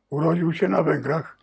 Urodził się na Węgrach,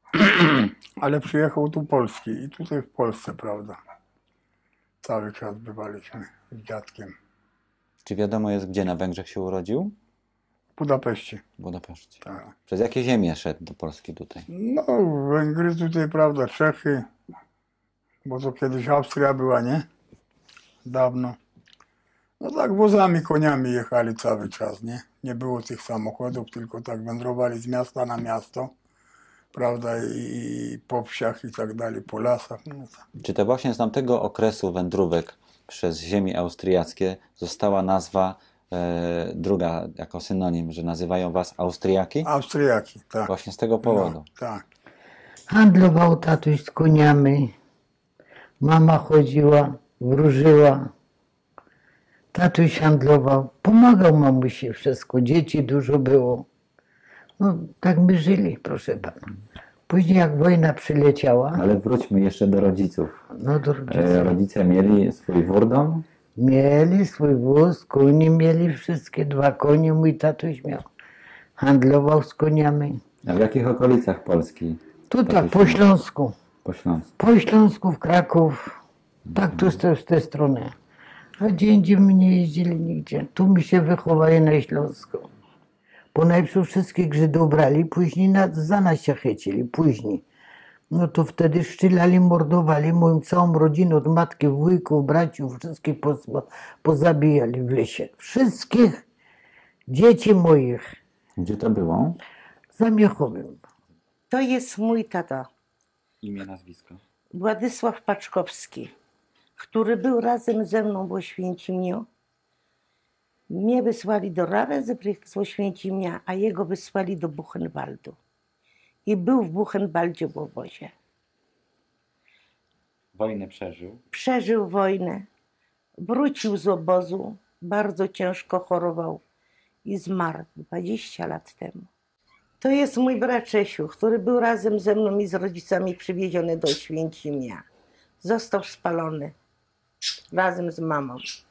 ale przyjechał tu Polski i tutaj w Polsce, prawda? Cały czas bywaliśmy z dziadkiem Czy wiadomo jest, gdzie na Węgrzech się urodził? w Budapeszcie. W Budapeszcie. Tak. Przez jakie ziemie szedł do Polski tutaj? No, Węgry tutaj, prawda, Czechy, bo to kiedyś Austria była, nie? Dawno. No tak wozami, koniami jechali cały czas, nie? Nie było tych samochodów, tylko tak wędrowali z miasta na miasto, prawda, i po wsiach i tak dalej, po lasach. No tak. Czy to właśnie z tamtego okresu wędrówek przez ziemie austriackie została nazwa druga jako synonim, że nazywają was Austriaki? Austriaki, tak. Właśnie z tego powodu. No, tak. Handlował tatuś z koniami. Mama chodziła, wróżyła. Tatuś handlował. Pomagał mamusi wszystko. Dzieci dużo było. No, tak my żyli, proszę pana. Później jak wojna przyleciała, Ale wróćmy jeszcze do rodziców. no to Rodzice mieli swój wurdon? mieli swój wóz, konie mieli wszystkie, 2 konie mój tatuś miał. Handlował z koniami. A w jakich okolicach Polski? Tutaj, po Śląsku. Po Śląsku. Po Śląsku, w Kraków. Tak, tu z tej strony. A gdzie indziej my nie jeździli nigdzie. Tu mi się wychowali na Śląsku. Bo najpierw wszystkich Żydów brali, później za nas się chycili, później. No to wtedy szczylali, mordowali moją całą rodzinę, od matki, wujków, braciów, wszystkich pozabijali w lesie. Wszystkich dzieci moich. Gdzie to było? Za Miechowem. To jest mój tata, Imię, nazwisko. Władysław Paczkowski, który był razem ze mną w Oświęcimiu. Mnie wysłali do Ravensbrück z Oświęcimia, a jego wysłali do Buchenwaldu. I był w Buchenwaldzie w obozie. Wojnę przeżył. Przeżył wojnę, wrócił z obozu, bardzo ciężko chorował i zmarł 20 lat temu. To jest mój brat Czesiu, który był razem ze mną i z rodzicami przywieziony do Oświęcimia. Został spalony razem z mamą.